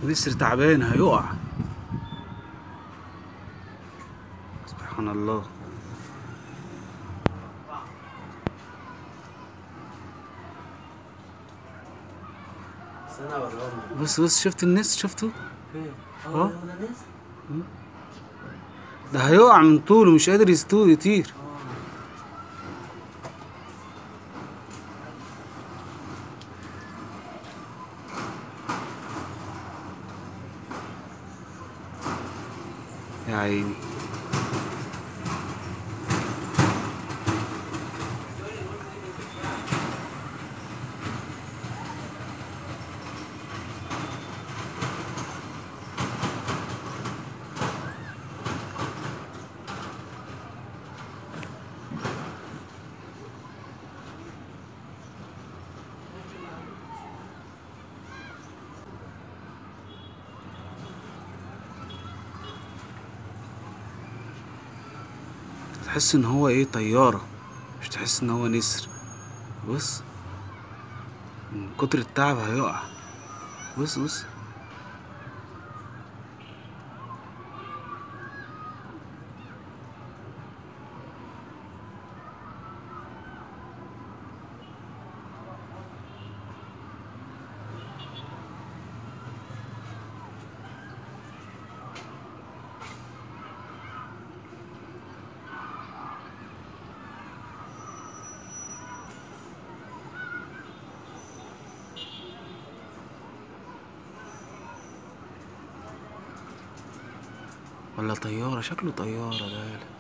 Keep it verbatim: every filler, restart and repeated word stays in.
نسر تعبان هيقع. سبحان الله. بص بص، شفت النسر؟ شفته؟ فين؟ اه ده نسر؟ ده هيقع من طوله، مش قادر يستوي يطير. يا عيني. تحس ان هو ايه، طيارة، مش تحس ان هو نسر. بص من كتر التعب هيقع. بص بص. ولا طيارة، شكله طيارة ده.